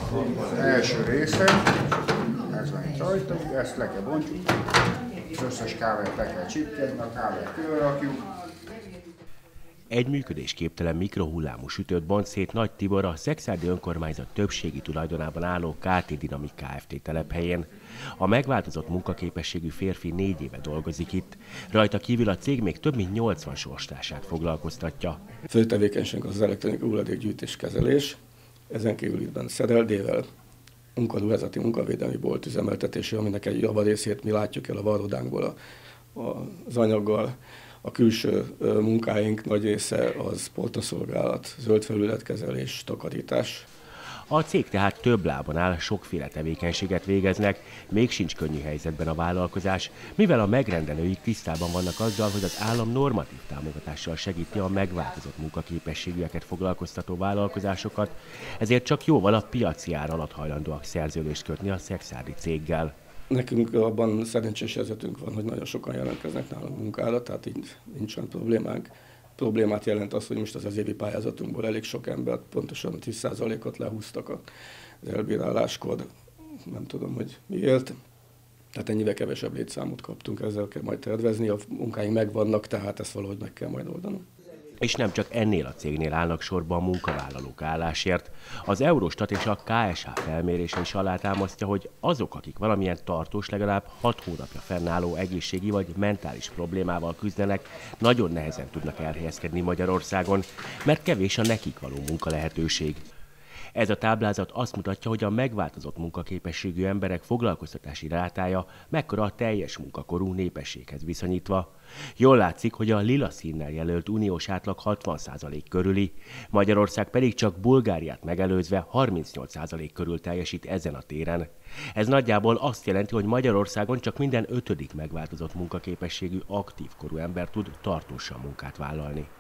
Az első része, ez van itt rajta, ezt le kell bontjuk, az összes kávét le kell csipkedni, a kávét különrakjuk. Egy működésképtelen mikrohullámú sütőt bont szét Nagy Tibor a Szekszárdi önkormányzat többségi tulajdonában álló KT Dinamik Kft. Telephelyén. A megváltozott munkaképességű férfi 4 éve dolgozik itt, rajta kívül a cég még több mint 80 sorstársát foglalkoztatja. Fő tevékenység az elektronikai hulladékgyűjtés kezelés, ezen kívül itt szereldével, munkaruházati munkavédelmi bolt üzemeltetése, aminek egy javarészét mi látjuk el a varrodánkból az anyaggal. A külső munkáink nagy része az portaszolgálat, zöld felületkezelés, takarítás. A cég tehát több lábon áll, sokféle tevékenységet végeznek, még sincs könnyű helyzetben a vállalkozás, mivel a megrendelőik tisztában vannak azzal, hogy az állam normatív támogatással segíti a megváltozott munkaképességűeket foglalkoztató vállalkozásokat, ezért csak jóval a piaci ár alatt hajlandóak szerződést kötni a szekszárdi céggel. Nekünk abban szerencsés helyzetünk van, hogy nagyon sokan jelentkeznek nálunk munkára, tehát így nincsen problémánk. Problémát jelent az, hogy most az évi pályázatunkból elég sok embert, pontosan 10%-ot lehúztak az elbíráláskor, nem tudom, hogy miért. Tehát ennyivel kevesebb létszámot kaptunk, ezzel kell majd tervezni, a munkáink megvannak, tehát ezt valahogy meg kell majd oldanunk. És nem csak ennél a cégnél állnak sorba a munkavállalók állásért. Az Eurostat és a KSH felmérése is alátámasztja, hogy azok, akik valamilyen tartós, legalább 6 hónapja fennálló egészségi vagy mentális problémával küzdenek, nagyon nehezen tudnak elhelyezkedni Magyarországon, mert kevés a nekik való munkalehetőség. Ez a táblázat azt mutatja, hogy a megváltozott munkaképességű emberek foglalkoztatási rátája mekkora a teljes munkakorú népességhez viszonyítva. Jól látszik, hogy a lila színnel jelölt uniós átlag 60% körüli, Magyarország pedig csak Bulgáriát megelőzve 38% körül teljesít ezen a téren. Ez nagyjából azt jelenti, hogy Magyarországon csak minden 5. megváltozott munkaképességű aktív korú ember tud tartósan munkát vállalni.